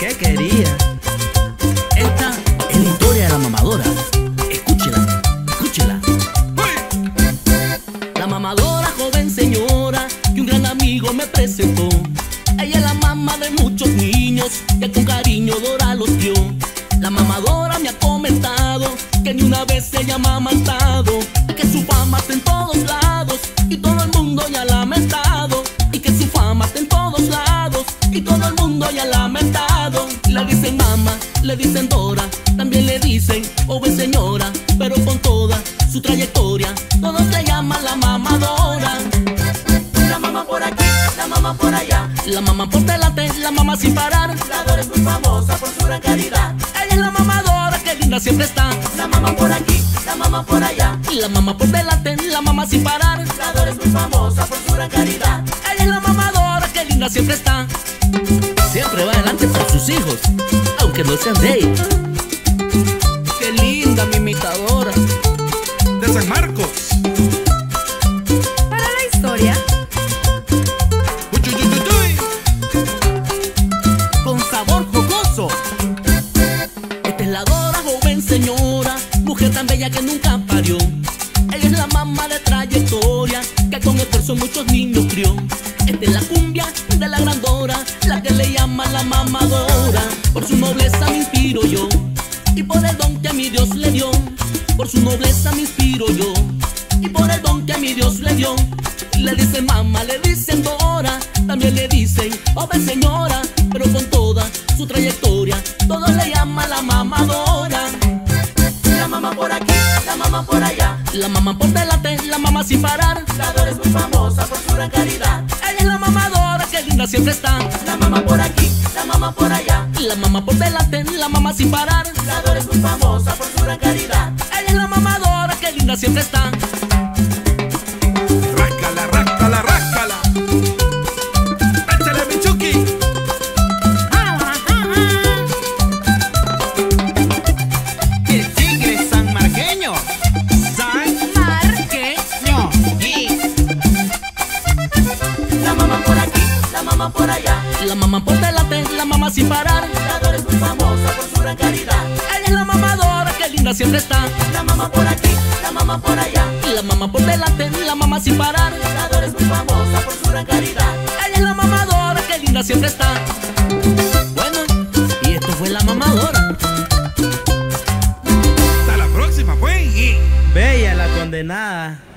¿Qué quería? Esta es la historia de la mamadora. Escúchela, escúchela. La mamadora, joven señora, que un gran amigo me presentó. Ella es la mamá de muchos niños, que con cariño Dora los dio. La mamadora me ha comentado que ni una vez ella ha amamantado, que su fama está en todos lados y todo el mundo ya ha lamentado. Y que su fama está en todos lados y todo el mundo ya ha lamentado. Le dicen mamá, le dicen Dora, también le dicen joven señora, pero con toda su trayectoria todos le llaman la mamadora. La mamá por aquí, la mamá por allá, La mamá por delante, la mamá sin parar. la Dora es muy famosa por su gran caridad. Ella es la mamadora, que linda siempre está. La mamá por aquí, la mamá por allá, La mamá por delante, la mamá sin parar. la Dora es muy famosa por su gran caridad. Ella es la mamadora, que linda siempre está. Siempre va adelante por sus hijos, aunque no sean de ella. Qué linda mi imitadora. De San Marcos. Para la historia, Uy, uy, uy, uy, Con sabor jugoso. Esta es la Dora, joven señora, mujer tan bella que nunca parió. Ella es la mamá de trayectoria, que con esfuerzo muchos niños crió. Esta es la cumbia de la gran Dora, la que le llaman la mamadora. Por su nobleza me inspiro yo, y por el don que a mi Dios le dio. Por su nobleza me inspiro yo, y por el don que a mi Dios le dio. Le dicen mamá, le dicen Dora, también le dicen joven señora, pero con toda su trayectoria todos le llaman la mamadora. La mamá por aquí, la mamá por allá, La mamá por delante, la mamá sin parar. la Dora es muy famosa por su gran caridad. Ella es la mamadora, que linda siempre está. La mamá por aquí, la mamá por allá, La mamá por delante, la mamá sin parar. la Dora es muy famosa por su gran caridad. Ella es la mamadora, que linda siempre está. Ráscala, ráscala, ráscala. Échale, Michuki. El tigre sanmarqueño. Marqueño. La mamá por aquí, la mamá por allá, La mamá por delante, la mamá sin parar. la Dora es muy famosa por su gran caridad. Ella es la mamadora, que linda siempre está. La mamá por aquí, la mamá por allá, La mamá por delante, la mamá sin parar. la Dora es muy famosa por su gran caridad. Ella es la mamadora, que linda siempre está. Bueno, y esto fue la mamadora. Hasta la próxima, pues. Bella la condenada.